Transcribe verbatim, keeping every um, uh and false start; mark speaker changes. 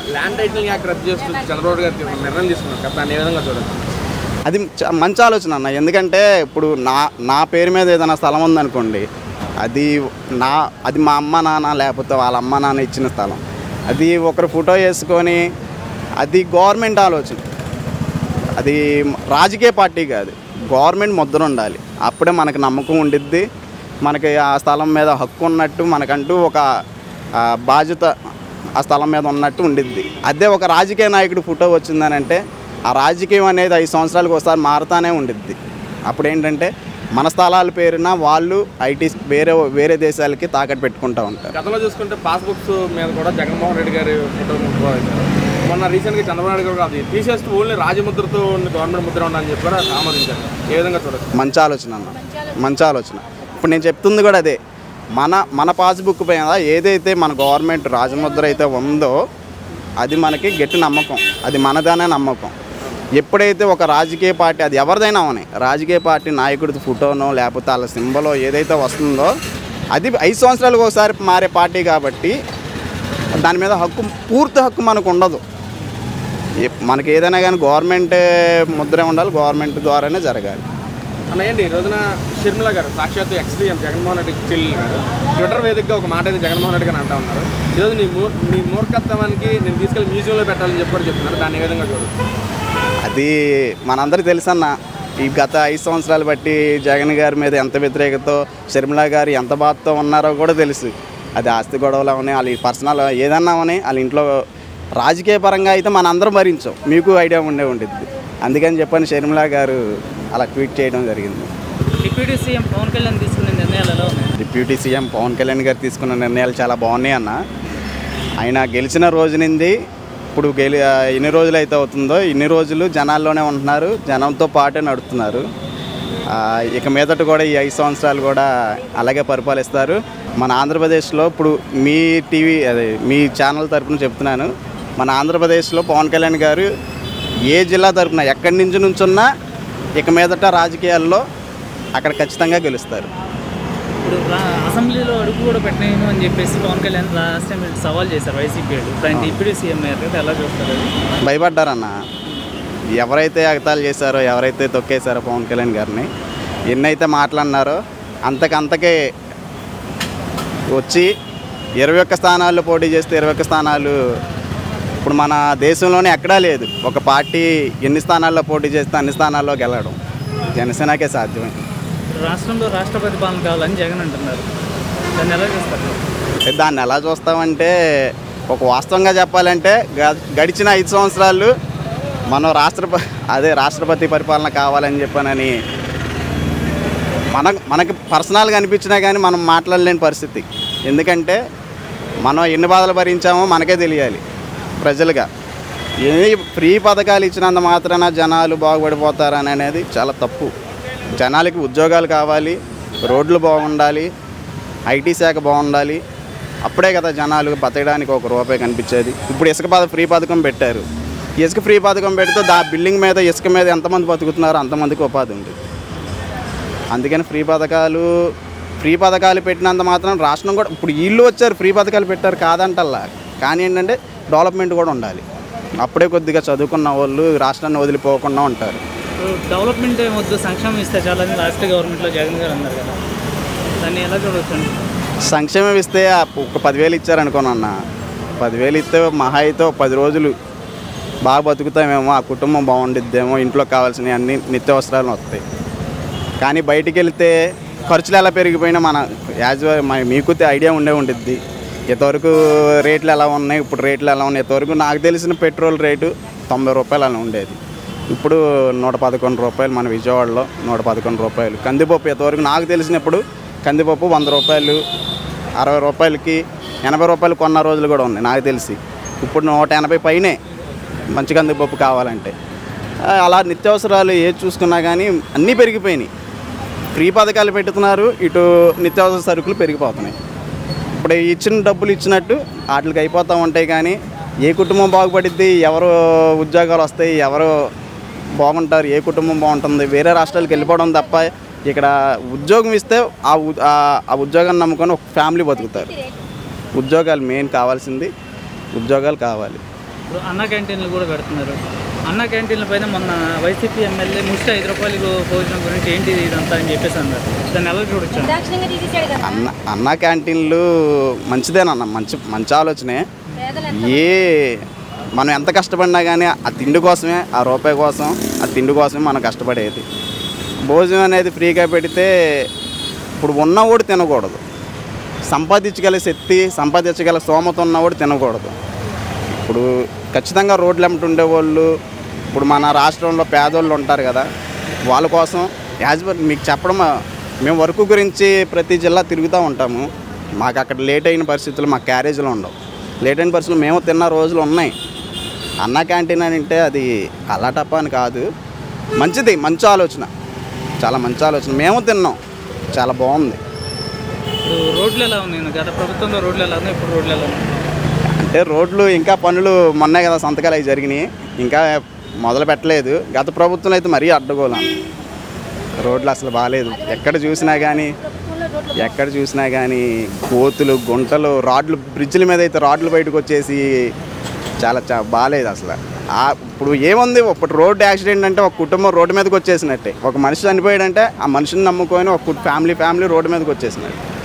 Speaker 1: Land title act రద్దు చేస్తూ చంద్రబాబు గారు నిర్ణయం తీసుకున్నారు కదా, దాన్ని ఏ విధంగా చూడాలి?
Speaker 2: అది మంచి ఆలోచన అన్న. ఎందుకంటే ఇప్పుడు నా నా పేరు మీద ఏదైనా స్థలం ఉందనుకోండి, అది నా అది మా అమ్మ నాన్న లేకపోతే వాళ్ళ అమ్మ నాన్న ఇచ్చిన స్థలం, అది ఒకరు ఫోటో వేసుకొని అది గవర్నమెంట్ ఆలోచన, అది రాజకీయ పార్టీ కాదు, గవర్నమెంట్ ముద్ర ఉండాలి. అప్పుడే మనకు నమ్మకం ఉండిద్ది, మనకి ఆ స్థలం మీద హక్కు ఉన్నట్టు, మనకంటూ ఒక బాధ్యత ఆ స్థలం మీద ఉన్నట్టు ఉండిద్ది. అదే ఒక రాజకీయ నాయకుడు ఫోటో వచ్చిందని అంటే ఆ రాజకీయం అనేది ఐదు సంవత్సరాలకు ఒకసారి మారుతానే ఉండిద్ది. అప్పుడు ఏంటంటే మన స్థలాల పేరున వాళ్ళు ఐటీ వేరే వేరే దేశాలకి తాకట్టు పెట్టుకుంటూ ఉంటారు.
Speaker 1: గతంలో చూసుకుంటే పాస్బుక్స్ మీద కూడా జగన్మోహన్ రెడ్డి గారి ఫోటో మొన్న రీసెంట్గా చంద్రబాబు నాయుడు గారు అది తీసేస్తూ ఓన్లీ రాజముద్రతో గవర్నమెంట్ ముద్ర ఉండాలని చెప్పి కూడా ఆమోదించారు. ఏ విధంగా చూడొచ్చు?
Speaker 2: మంచి ఆలోచన అన్న, మంచి ఆలోచన. ఇప్పుడు నేను చెప్తుంది కూడా అదే, మన మన పాస్బుక్ పైన ఏదైతే మన గవర్నమెంట్ రాజముద్ర అయితే ఉందో అది మనకి గట్టి నమ్మకం, అది మనదనే నమ్మకం. ఎప్పుడైతే ఒక రాజకీయ పార్టీ, అది ఎవరిదైనా అవని, రాజకీయ పార్టీ నాయకుడి ఫోటోనో లేకపోతే వాళ్ళ సింబలో ఏదైతే వస్తుందో అది ఐదు సంవత్సరాలకు ఒకసారి మారే పార్టీ కాబట్టి దాని మీద హక్కు, పూర్తి హక్కు మనకు ఉండదు. మనకి ఏదైనా కానీ గవర్నమెంట్ ముద్రే ఉండాలి, గవర్నమెంట్ ద్వారానే జరగాలి.
Speaker 1: అన్న ఏంటి ఈ రోజున షర్మిల గారు సాక్షాత్ ఎక్స్ సీఎం జగన్మోహన్ రెడ్డి చెల్లి గారు ట్విట్టర్ వేదికగా ఒక మాట అయితే జగన్మోహన్ రెడ్డి గారు అంటా ఉన్నారు, ఈరోజు నీ మూ నీ మూర్ఖత్వానికి నేను తీసుకెళ్ళి మ్యూజియంలో పెట్టాలని చెప్పి కూడా చెప్తున్నారు. దాన్ని ఏ విధంగా చూడదు?
Speaker 2: అది మనందరికీ తెలుసన్న, ఈ గత ఐదు సంవత్సరాలు బట్టి జగన్ గారి మీద ఎంత వ్యతిరేకతో, షర్మిల గారు ఎంత బాధతో ఉన్నారో కూడా తెలుసు. అది ఆస్తి గొడవలు అవని, వాళ్ళ పర్సనల్ ఏదన్నా అవని, వాళ్ళ ఇంట్లో రాజకీయ పరంగా అయితే మన అందరం భరించాం, మీకు ఐడియా ఉండే ఉంటుంది. అందుకని చెప్పని షర్మిల గారు అలా ట్వీట్ చేయడం జరిగింది.
Speaker 3: డిప్యూటీ సీఎం పవన్ కళ్యాణ్ తీసుకున్న నిర్ణయాలలో
Speaker 2: డిప్యూటీ సీఎం పవన్ కళ్యాణ్ గారు తీసుకున్న నిర్ణయాలు చాలా బాగున్నాయి అన్న. ఆయన గెలిచిన రోజు నుండి ఇప్పుడు గెలి ఎన్ని రోజులు అయితే అవుతుందో ఇన్ని రోజులు జనాల్లోనే ఉంటున్నారు, జనంతో పాటే నడుస్తున్నారు. ఇక మీదట కూడా ఈ ఐదు సంవత్సరాలు కూడా అలాగే పరిపాలిస్తారు. మన ఆంధ్రప్రదేశ్లో ఇప్పుడు మీ టీవీ అదే మీ ఛానల్ తరఫున చెప్తున్నాను, మన ఆంధ్రప్రదేశ్లో పవన్ కళ్యాణ్ గారు ఏ జిల్లా తరఫున ఎక్కడి నుంచి నుంచున్నా ఇక మీదట రాజకీయాల్లో అక్కడ ఖచ్చితంగా గెలుస్తారు.
Speaker 3: ఇప్పుడు అసెంబ్లీలో అడుగు కూడా పెట్టలేము అని చెప్పేసి పవన్ కళ్యాణ్ లాస్ట్ టైం సవాల్ చేశారు వైసీపీ. ఇప్పుడు డిప్యూటీ సీఎం ఎలా చూస్తారు?
Speaker 2: భయపడ్డారన్న. ఎవరైతే ఎగతాళి చేశారో, ఎవరైతే తొక్కేశారో పవన్ కళ్యాణ్ గారిని, ఎన్నైతే మాట్లాడినారో అంతకంతకే వచ్చి ఇరవై ఒక్క స్థానాల్లో పోటీ చేస్తే ఇరవై ఒక్క స్థానాలు ఇప్పుడు మన దేశంలోనే ఎక్కడా లేదు. ఒక పార్టీ ఎన్ని స్థానాల్లో పోటీ చేస్తే అన్ని స్థానాల్లో గెలవడం జనసేనకే సాధ్యమే.
Speaker 3: రాష్ట్రంలో రాష్ట్రపతి పాలన కావాలని జగన్ అంటున్నారు, దాన్ని ఎలా చూస్తారు?
Speaker 2: దాన్ని ఎలా చూస్తామంటే ఒక వాస్తవంగా చెప్పాలంటే గడిచిన ఐదు సంవత్సరాలు మనం రాష్ట్రపతి అదే రాష్ట్రపతి పరిపాలన కావాలని చెప్పానని మన మనకి పర్సనల్గా అనిపించినా కానీ మనం మాట్లాడలేని పరిస్థితి. ఎందుకంటే మనం ఎన్ని బాధలు భరించామో మనకే తెలియాలి. ప్రజలుగా ఏ ఫ్రీ పథకాలు ఇచ్చినంత మాత్రాన జనాలు బాగుపడిపోతారని అనేది చాలా తప్పు. జనాలకి ఉద్యోగాలు కావాలి, రోడ్లు బాగుండాలి, ఐటీ శాఖ బాగుండాలి, అప్పుడే కదా జనాలు బతకడానికి ఒక రూపాయి కనిపించేది. ఇప్పుడు ఇసుక పథ ఫ్రీ పథకం పెట్టారు, ఇసుక ఫ్రీ పథకం పెడితే దా బిల్డింగ్ మీద ఇసుక మీద ఎంతమంది బతుకుతున్నారో అంతమందికి ఉపాధి ఉంది. అందుకని ఫ్రీ పథకాలు ఫ్రీ పథకాలు పెట్టినంత మాత్రం రాష్ట్రం కూడా ఇప్పుడు వీళ్ళు వచ్చారు ఫ్రీ పథకాలు పెట్టారు కాదంటల్లా, కానీ ఏంటంటే డెవలప్మెంట్ కూడా ఉండాలి. అప్పుడే కొద్దిగా చదువుకున్న వాళ్ళు రాష్ట్రాన్ని వదిలిపోకుండా ఉంటారు.
Speaker 3: డెవలప్మెంట్ వద్దు, సంక్షేమం ఇస్తే చాలని లాస్ట్ గవర్నమెంట్లో జగన్ గారు అన్నారు కదా, దాన్ని ఎలా చూడవచ్చు?
Speaker 2: సంక్షేమం ఇస్తే ఒక పదివేలు ఇచ్చారనుకోనన్న, పదివేలు ఇస్తే మహా అయితే పది రోజులు బాగా బతుకుతామేమో, ఆ కుటుంబం బాగుండిద్దేమో, ఇంట్లో కావాల్సినవి అన్ని నిత్యావసరాలు వస్తాయి. కానీ బయటికి వెళ్తే ఖర్చులు ఎలా పెరిగిపోయినా మన యాజ్ మీకు ఐడియా ఉండే ఉండిద్ది. ఇంతవరకు రేట్లు ఎలా ఉన్నాయి, ఇప్పుడు రేట్లు ఎలా ఉన్నాయి. ఇంతవరకు నాకు తెలిసిన పెట్రోల్ రేటు తొంభై రూపాయలు అలా ఉండేది, ఇప్పుడు నూట పదకొండు రూపాయలు మన విజయవాడలో నూట పదకొండు రూపాయలు. కందిపప్పు ఇంతవరకు నాకు తెలిసినప్పుడు కందిపప్పు వంద రూపాయలు అరవై రూపాయలకి ఎనభై రూపాయలు కొన్న రోజులు కూడా ఉన్నాయి నాకు తెలిసి. ఇప్పుడు నూట ఎనభై పైనే మంచి కందిపప్పు కావాలంటే. అలా నిత్యావసరాలు ఏది చూసుకున్నా కానీ అన్నీ పెరిగిపోయినాయి. ఫ్రీ పథకాలు పెట్టుతున్నారు, ఇటు నిత్యావసర సరుకులు పెరిగిపోతున్నాయి. ఇప్పుడు ఇచ్చిన డబ్బులు ఇచ్చినట్టు వాటికి అయిపోతూ ఉంటాయి. కానీ ఏ కుటుంబం బాగుపడిద్ది, ఎవరు ఉద్యోగాలు వస్తాయి, ఎవరు బాగుంటారు, ఏ కుటుంబం బాగుంటుంది, వేరే రాష్ట్రాలకు వెళ్ళిపోవడం తప్ప ఇక్కడ ఉద్యోగం ఇస్తే ఆ ఆ ఉద్యోగాన్ని నమ్ముకొని ఒక ఫ్యామిలీ బతుకుతారు. ఉద్యోగాలు మెయిన్ కావాల్సింది, ఉద్యోగాలు కావాలి.
Speaker 3: ఇప్పుడు అన్న క్యాంటీన్లు కూడా పెడుతున్నారు. అన్న క్యాంటీన్ల పైన మొన్న వైసీపీ ఎమ్మెల్యే ముష్టి ఐదు రూపాయలు భోజనం గురించి ఏంటి ఇదంతా అని చెప్పేసి అన్నారు. దాన్ని ఎలా చూడొచ్చు?
Speaker 2: అన్న అన్న క్యాంటీన్లు మంచిదేనన్న, మంచి మంచి ఆలోచనే. ఏ మనం ఎంత కష్టపడినా కానీ ఆ తిండి కోసమే, ఆ రూపాయి కోసం, ఆ తిండి కోసమే మనం కష్టపడేది. భోజనం అనేది ఫ్రీగా పెడితే ఇప్పుడు ఉన్నవాడు తినకూడదు, సంపాదించగల శక్తి, సంపాదించగల స్తోమత ఉన్నవాడు తినకూడదు. ఇప్పుడు ఖచ్చితంగా రోడ్లు వెంట ఉండేవాళ్ళు, ఇప్పుడు మన రాష్ట్రంలో పేదోళ్ళు ఉంటారు కదా, వాళ్ళ కోసం యాజ్ పర్ మీకు చెప్పడం, మేము వర్క్ గురించి ప్రతి జిల్లా తిరుగుతూ ఉంటాము. మాకు అక్కడ లేట్ అయిన పరిస్థితులు మాకు క్యారేజీలు ఉండవు. లేట్ అయిన పరిస్థితులు మేము తిన్న రోజులు ఉన్నాయి. అన్న క్యాంటీన్ అని అంటే అది అలాటప్ప అని కాదు, మంచిది, మంచి ఆలోచన, చాలా మంచి ఆలోచన. మేము తిన్నాం, చాలా బాగుంది.
Speaker 3: ఇప్పుడు రోడ్లు ఎలా ఉన్నాయి? గత ప్రభుత్వంలో రోడ్లు ఎలా ఉన్నాయి, ఇప్పుడు రోడ్లు ఎలా ఉన్నాయి?
Speaker 2: అంటే రోడ్లు ఇంకా పనులు మొన్నే కదా సంతకాలు అవి జరిగినాయి, ఇంకా మొదలు పెట్టలేదు. గత ప్రభుత్వం అయితే మరీ అడ్డగోళం, రోడ్లు అసలు బాగాలేదు. ఎక్కడ చూసినా కానీ ఎక్కడ చూసినా కానీ కోతులు, గుంటలు, రాడ్లు, బ్రిడ్జిల మీద అయితే రాడ్లు బయటకు వచ్చేసి చాలా చా బాగాలేదు అసలు. ఇప్పుడు ఏముంది, ఇప్పుడు రోడ్డు యాక్సిడెంట్ అంటే ఒక కుటుంబం రోడ్డు మీదకి వచ్చేసినట్టే. ఒక మనిషి చనిపోయాడంటే ఆ మనిషిని నమ్ముకొని ఒక ఫ్యామిలీ ఫ్యామిలీ రోడ్డు మీదకి వచ్చేసినట్టు.